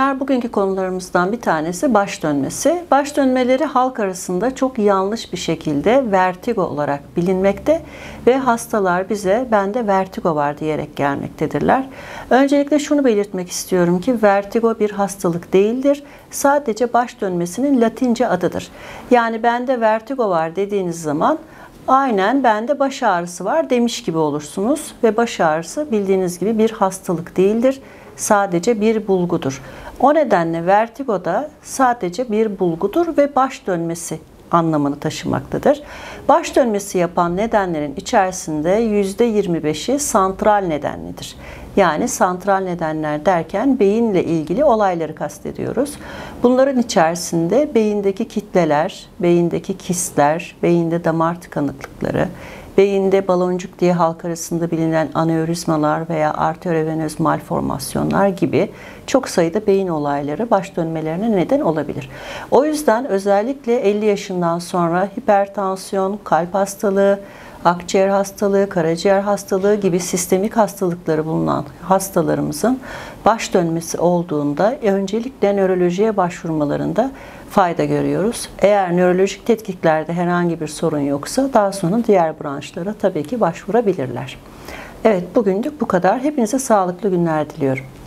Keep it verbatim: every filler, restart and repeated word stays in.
günler. Bugünkü konularımızdan bir tanesi baş dönmesi. Baş dönmeleri halk arasında çok yanlış bir şekilde vertigo olarak bilinmekte ve hastalar bize bende vertigo var diyerek gelmektedirler. Öncelikle şunu belirtmek istiyorum ki vertigo bir hastalık değildir. Sadece baş dönmesinin Latince adıdır. Yani bende vertigo var dediğiniz zaman aynen bende baş ağrısı var demiş gibi olursunuz ve baş ağrısı bildiğiniz gibi bir hastalık değildir. Sadece bir bulgudur. O nedenle vertigo da sadece bir bulgudur ve baş dönmesi anlamını taşımaktadır. Baş dönmesi yapan nedenlerin içerisinde yüzde yirmi beşi santral nedenlidir. Yani santral nedenler derken beyinle ilgili olayları kastediyoruz. Bunların içerisinde beyindeki kitleler, beyindeki kistler, beyinde damar tıkanıklıkları, beyinde baloncuk diye halk arasında bilinen anevrizmalar veya arteriovenöz malformasyonlar gibi çok sayıda beyin olayları baş dönmelerine neden olabilir. O yüzden özellikle elli yaşından sonra hipertansiyon, kalp hastalığı, akciğer hastalığı, karaciğer hastalığı gibi sistemik hastalıkları bulunan hastalarımızın baş dönmesi olduğunda öncelikle nörolojiye başvurmalarında fayda görüyoruz. Eğer nörolojik tetkiklerde herhangi bir sorun yoksa daha sonra diğer branşlara tabii ki başvurabilirler. Evet, bugünlük bu kadar. Hepinize sağlıklı günler diliyorum.